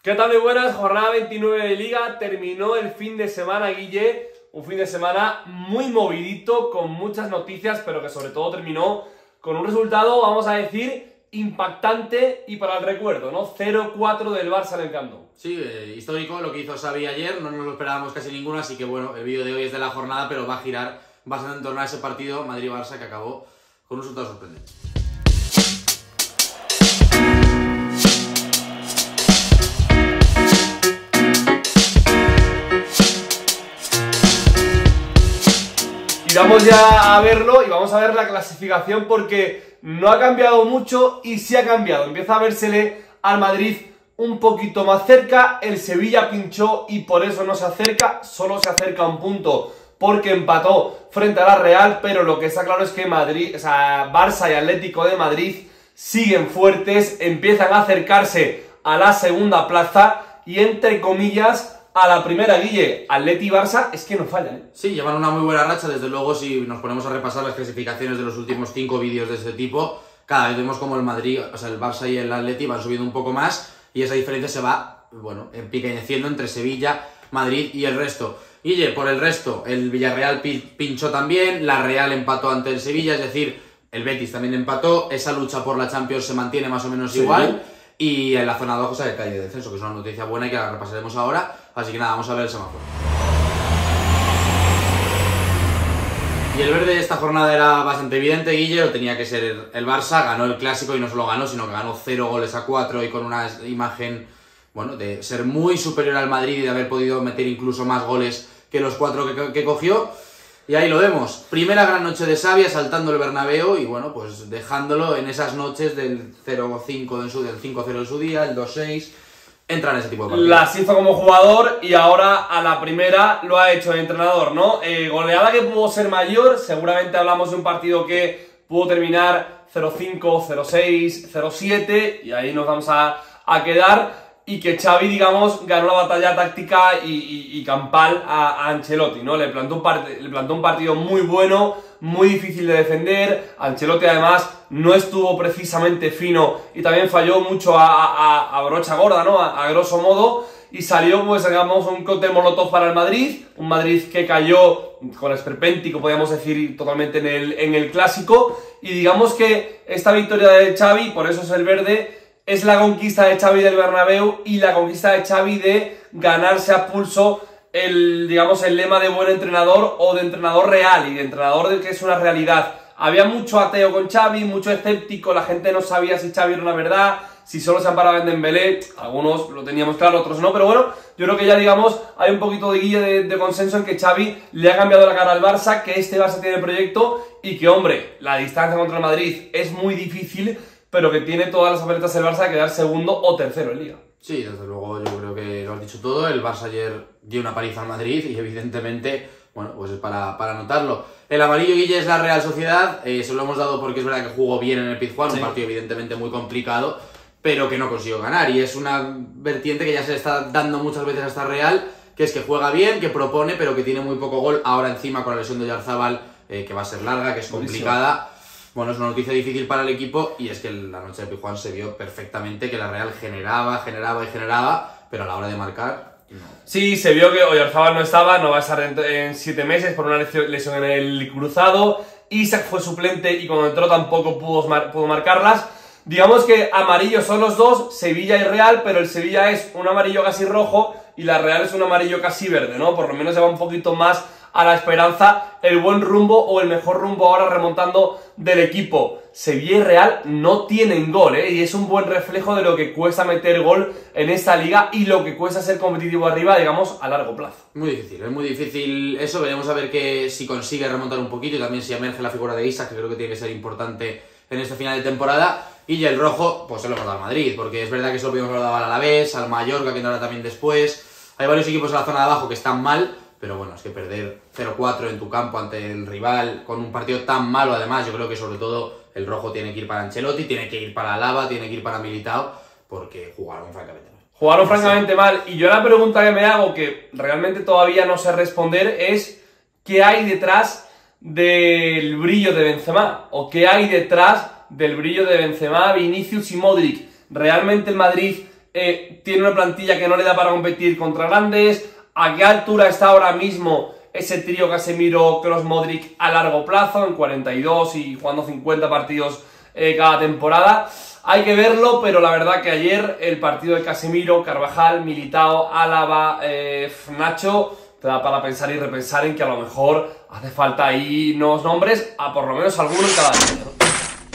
¿Qué tal? Muy buenas, jornada 29 de Liga, terminó el fin de semana, Guille, un fin de semana muy movidito, con muchas noticias, pero que sobre todo terminó con un resultado, vamos a decir, impactante y para el recuerdo, ¿no? 0-4 del Barça en el Camp Nou. Sí, histórico lo que hizo Xavi ayer, no nos lo esperábamos casi ninguno, así que bueno, el vídeo de hoy es de la jornada, pero va a girar bastante en torno a ese partido Madrid-Barça que acabó con un resultado sorprendente. Y vamos ya a verlo y vamos a ver la clasificación porque no ha cambiado mucho y sí ha cambiado. Empieza a vérsele al Madrid un poquito más cerca, el Sevilla pinchó y por eso no se acerca, solo se acerca a un punto porque empató frente a la Real, pero lo que está claro es que Barça y Atlético de Madrid siguen fuertes, empiezan a acercarse a la segunda plaza y entre comillas a la primera, Guille. Atleti y Barça es que no fallan, ¿eh? Sí, llevan una muy buena racha, desde luego si nos ponemos a repasar las clasificaciones de los últimos 5 vídeos de este tipo, cada vez vemos como el Madrid, el Barça y el Atleti van subiendo un poco más y esa diferencia se va, bueno, empequeñeciendo entre Sevilla, Madrid y el resto. Guille, por el resto, el Villarreal pinchó también, la Real empató ante el Sevilla, es decir, el Betis también empató, esa lucha por la Champions se mantiene más o menos igual. Y en la zona de abajo sale el calle de descenso, que es una noticia buena y que la repasaremos ahora. Así que nada, vamos a ver el semáforo. Y el verde de esta jornada era bastante evidente, Guille, lo tenía que ser el Barça, ganó el Clásico y no solo ganó, sino que ganó 0-4 y con una imagen, bueno, de ser muy superior al Madrid y de haber podido meter incluso más goles que los 4 que cogió. Y ahí lo vemos, primera gran noche de Xavi saltando el Bernabéu y bueno, pues dejándolo en esas noches del 0-5 del 5-0 en su día, el 2-6, entra en ese tipo de partidos. Las hizo como jugador y ahora a la primera lo ha hecho de entrenador, ¿no? Goleada que pudo ser mayor, seguramente hablamos de un partido que pudo terminar 0-5, 0-6, 0-7 y ahí nos vamos a quedar. Y que Xavi, digamos, ganó la batalla táctica y campal a Ancelotti, ¿no? Le plantó un partido muy bueno, muy difícil de defender. Ancelotti, además, no estuvo precisamente fino y también falló mucho a brocha gorda, ¿no? A grosso modo. Y salió, pues, digamos, un cóctel molotov para el Madrid. Un Madrid que cayó con esperpéntico, podríamos decir, totalmente en el Clásico. Y digamos que esta victoria de Xavi, por eso es el verde, es la conquista de Xavi del Bernabéu y la conquista de Xavi de ganarse a pulso el lema de buen entrenador o de entrenador real y de entrenador del que es una realidad. Había mucho ateo con Xavi, mucho escéptico, la gente no sabía si Xavi era una verdad, si solo se amparaba en Dembélé, algunos lo teníamos claro, otros no, pero bueno, yo creo que ya digamos hay un poquito de guía de consenso en que Xavi le ha cambiado la cara al Barça, que este Barça tiene proyecto y que, hombre, la distancia contra el Madrid es muy difícil, pero que tiene todas las papeletas el Barça de quedar segundo o tercero en Liga. Sí, desde luego yo creo que lo has dicho todo. El Barça ayer dio una paliza al Madrid y evidentemente, bueno, pues es para anotarlo. El amarillo, Guille, es la Real Sociedad, se lo hemos dado porque es verdad que jugó bien en el Pizjuán, sí. Un partido evidentemente muy complicado, pero que no consiguió ganar y es una vertiente que ya se le está dando muchas veces a esta Real, que es que juega bien, que propone, pero que tiene muy poco gol, ahora encima con la lesión de Oyarzabal, que va a ser larga, que es complicada. Bueno, es una noticia difícil para el equipo y es que la noche de Pizjuán se vio perfectamente que la Real generaba, pero a la hora de marcar, no. Sí, se vio que Oyarzabal no estaba, no va a estar en 7 meses por una lesión en el cruzado. Isaac fue suplente y cuando entró tampoco pudo marcarlas. Digamos que amarillos son los dos, Sevilla y Real, pero el Sevilla es un amarillo casi rojo y la Real es un amarillo casi verde, ¿no? Por lo menos se va un poquito más a la esperanza, el buen rumbo o el mejor rumbo ahora remontando del equipo. Sevilla y Real no tienen gol, y es un buen reflejo de lo que cuesta meter gol en esta liga y lo que cuesta ser competitivo arriba, digamos, a largo plazo. Muy difícil, es muy difícil eso. Veremos a ver si consigue remontar un poquito y también si emerge la figura de Isaac, que creo que tiene que ser importante en este final de temporada. Y el rojo, pues se lo hemos dado al Madrid, porque es verdad que eso lo podíamos haber dado al Alavés, al Mallorca, que no era también después. Hay varios equipos en la zona de abajo que están mal, pero bueno, es que perder 0-4 en tu campo ante el rival con un partido tan malo, además, yo creo que sobre todo el rojo tiene que ir para Ancelotti, tiene que ir para Alaba, tiene que ir para Militao, porque jugaron francamente mal. Jugaron francamente mal, y yo la pregunta que me hago, que realmente todavía no sé responder, es ¿qué hay detrás del brillo de Benzema? ¿O qué hay detrás del brillo de Benzema, Vinicius y Modric? ¿Realmente el Madrid tiene una plantilla que no le da para competir contra grandes. ¿A qué altura está ahora mismo ese trío Casemiro, Kroos, Modric a largo plazo, en 42 y jugando 50 partidos cada temporada? Hay que verlo, pero la verdad que ayer el partido de Casemiro, Carvajal, Militao, Álava, Nacho, te da para pensar y repensar en que a lo mejor hace falta ahí nuevos nombres, a por lo menos alguno en cada línea, ¿no?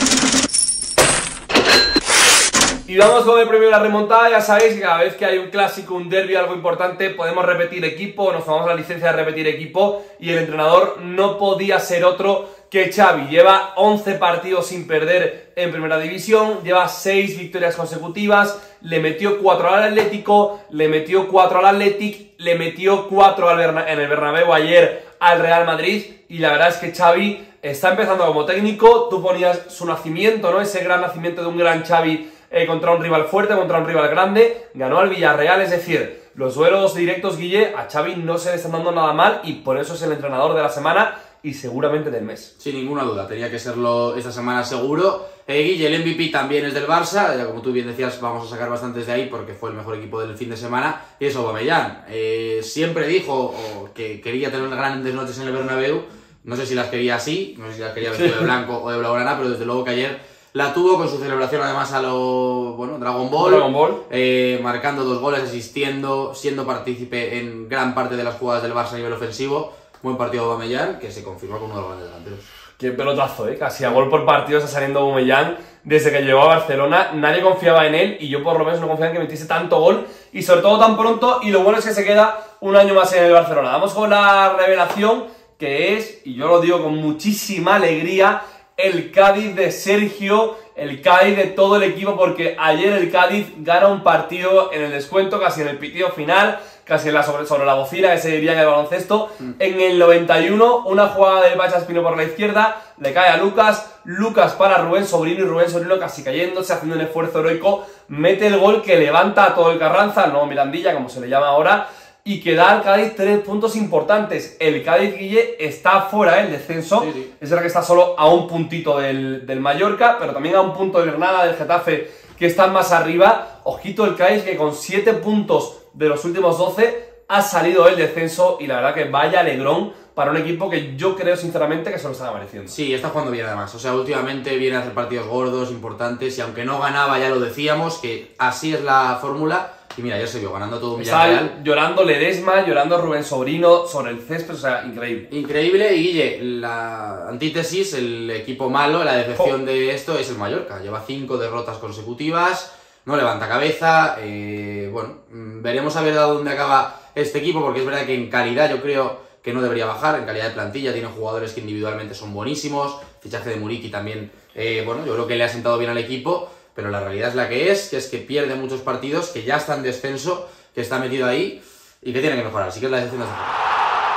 Y vamos con el premio de la remontada. Ya sabéis que cada vez que hay un clásico, un derbi, algo importante, podemos repetir equipo, nos tomamos la licencia de repetir equipo, y el entrenador no podía ser otro que Xavi. Lleva 11 partidos sin perder en primera división, lleva 6 victorias consecutivas, le metió 4 al Atlético, le metió 4 al Athletic, le metió 4 en el Bernabéu ayer al Real Madrid, y la verdad es que Xavi está empezando como técnico. Tú ponías su nacimiento, ¿no? Ese gran nacimiento de un gran Xavi contra un rival fuerte, contra un rival grande, ganó al Villarreal. Es decir, los duelos directos, Guille, a Xavi no se le están dando nada mal, y por eso es el entrenador de la semana y seguramente del mes. Sin ninguna duda, tenía que serlo esta semana seguro. Guille, el MVP también es del Barça, ya como tú bien decías, vamos a sacar bastantes de ahí porque fue el mejor equipo del fin de semana, y es Aubameyang. Siempre dijo que quería tener grandes noches en el Bernabéu, no sé si las quería así, no sé si las quería vestido de blanco o de blaugrana, pero desde luego que ayer la tuvo con su celebración además a lo, bueno, Dragon Ball. Marcando 2 goles, asistiendo, siendo partícipe en gran parte de las jugadas del Barça a nivel ofensivo. Buen partido de Aubameyang, que se confirmó como uno de los grandes delanteros. Qué pelotazo, casi a gol por partido está saliendo Aubameyang desde que llegó a Barcelona. Nadie confiaba en él, y yo por lo menos no confiaba en que metiese tanto gol, y sobre todo tan pronto, y lo bueno es que se queda un año más en el Barcelona. Vamos con la revelación, que es, y yo lo digo con muchísima alegría, el Cádiz de Sergio, el Cádiz de todo el equipo, porque ayer el Cádiz gana un partido en el descuento, casi en el pitido final, casi en sobre la bocina, que se diría en el baloncesto. En el 91, una jugada del Bacha Espino por la izquierda, le cae a Lucas para Rubén Sobrino, y Rubén Sobrino casi cayéndose, haciendo un esfuerzo heroico, mete el gol que levanta a todo el Carranza, el nuevo Mirandilla, como se le llama ahora, y que da al Cádiz 3 puntos importantes. El Cádiz, Guille, está fuera del descenso. Sí. Es verdad que está solo a un puntito del Mallorca, pero también a un punto del Granada, del Getafe, que están más arriba. Ojito el Cádiz, que con 7 puntos de los últimos 12 ha salido del descenso, y la verdad que vaya alegrón para un equipo que yo creo sinceramente que se lo está mereciendo. Sí, está jugando bien además. O sea, últimamente viene a hacer partidos gordos, importantes, y aunque no ganaba, ya lo decíamos, que así es la fórmula. Y mira, ayer se vio ganando todo un Villarreal. Llorando Ledesma, llorando Rubén Sobrino sobre el césped, o sea, increíble. Increíble. Y Guille, la antítesis, el equipo malo, la decepción de esto es el Mallorca. Lleva 5 derrotas consecutivas, no levanta cabeza. Bueno, veremos a ver a dónde acaba este equipo, porque es verdad que en calidad yo creo que no debería bajar, en calidad de plantilla, tiene jugadores que individualmente son buenísimos, fichaje de Muriqui también, bueno, yo creo que le ha sentado bien al equipo, pero la realidad es la que es que pierde muchos partidos, que ya está en descenso, que está metido ahí y que tiene que mejorar, así que es la decepción de esta temporada.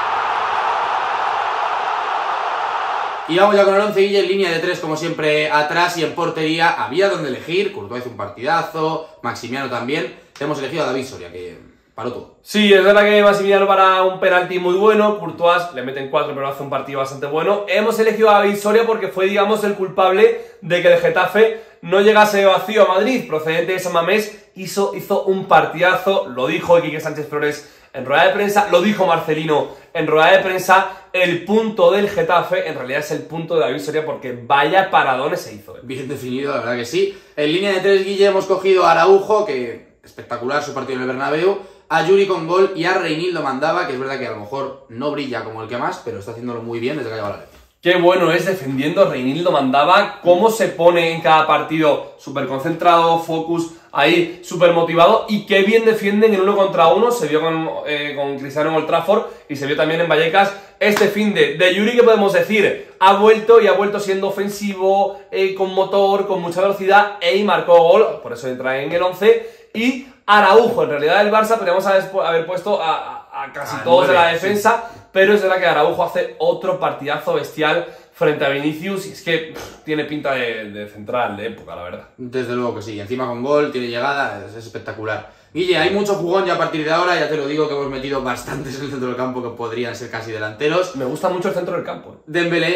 Y vamos ya con el 11, Guille, en línea de 3 como siempre atrás, y en portería había donde elegir. Courtois hizo un partidazo, Maximiano también. Hemos elegido a David Soria, que paró todo. Sí, es verdad que Maximiano para un penalti muy bueno, Courtois le meten 4 pero hace un partido bastante bueno. Hemos elegido a David Soria porque fue, digamos, el culpable de que el Getafe no llegase vacío a Madrid. Procedente de San Mamés, hizo un partidazo, lo dijo Quique Sánchez Flores en rueda de prensa, lo dijo Marcelino en rueda de prensa. El punto del Getafe en realidad es el punto de David Soria, porque vaya paradones se hizo. Bien definido, la verdad que sí. En línea de 3, Guille, hemos cogido a Araujo, que espectacular su partido en el Bernabéu, a Yuri con gol, y a Reinildo Mandava, que es verdad que a lo mejor no brilla como el que más, pero está haciéndolo muy bien desde que ha llegado a la Leti. Qué bueno es defendiendo Reinildo Mandava, cómo se pone en cada partido, súper concentrado, focus, ahí súper motivado, y qué bien defienden en 1 contra 1, se vio con Cristiano en Old Trafford, y se vio también en Vallecas este finde. De Yuri, ¿qué podemos decir? Ha vuelto siendo ofensivo, con motor, con mucha velocidad, y marcó gol, por eso entra en el 11, y Araujo, en realidad el Barça podríamos haber puesto a casi todos 9, de la defensa, sí. Pero es verdad que Araujo hace otro partidazo bestial frente a Vinicius, y es que tiene pinta de central, de época, la verdad. Desde luego que sí, encima con gol, tiene llegada, es espectacular. Guille, hay mucho jugón ya a partir de ahora, ya te lo digo que hemos metido bastantes en el centro del campo que podrían ser casi delanteros. Me gusta mucho el centro del campo. Dembélé,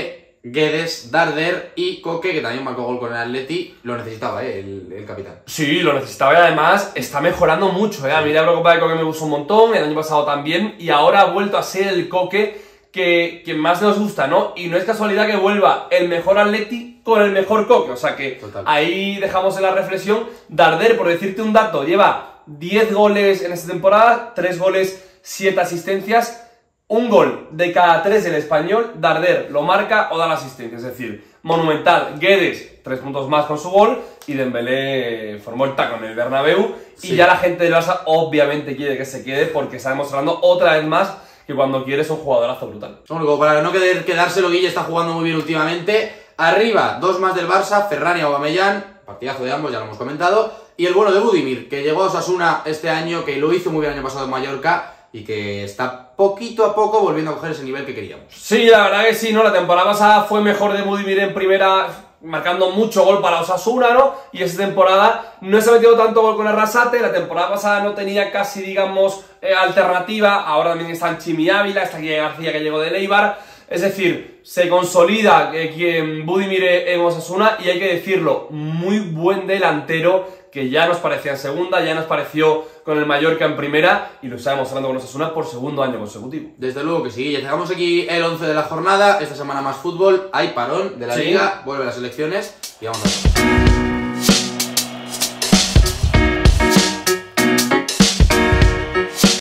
Guedes, Darder y Coque, que también marcó gol con el Atleti. Lo necesitaba, el capitán. Sí, lo necesitaba y además está mejorando mucho. A mí la Eurocopa de Coque me gustó un montón, el año pasado también, y ahora ha vuelto a ser el Coque que más nos gusta, ¿no? Y no es casualidad que vuelva el mejor Atleti con el mejor Coque, o sea que Total. ahí dejamos en la reflexión. Darder, por decirte un dato, lleva 10 goles en esta temporada, 3 goles, 7 asistencias. Un gol de cada 3 del Español, Darder lo marca o da la asistencia, es decir, monumental. Guedes, 3 puntos más con su gol, y Dembélé formó el taco en el Bernabéu, Sí. y ya la gente del Barça obviamente quiere que se quede porque está demostrando otra vez más que cuando quiere es un jugadorazo brutal. Bueno, como para no quedárselo, Guille está jugando muy bien últimamente. Arriba, 2 más del Barça, Ferran y Aubameyang, partidazo de ambos, ya lo hemos comentado. Y el bueno de Budimir, que llegó a Osasuna este año, que lo hizo muy bien el año pasado en Mallorca, y que está poquito a poco volviendo a coger ese nivel que queríamos. Sí, la verdad que sí, ¿no? La temporada pasada fue mejor de Budimir en primera, marcando mucho gol para Osasuna, ¿no? Y esta temporada no se ha metido tanto gol con Arrasate, la temporada pasada no tenía casi, digamos, alternativa, ahora también está Chimi Ávila, está aquí García que llegó de Eibar, es decir, se consolida quien Budimir en Osasuna, y hay que decirlo, muy buen delantero, que ya nos parecía en segunda, ya nos pareció con el Mallorca en primera, y lo está demostrando con Osasuna por segundo año consecutivo. Desde luego que sí, ya llegamos aquí el 11 de la jornada, esta semana más fútbol, hay parón de la Sí. liga, vuelven las elecciones y vamos a ver.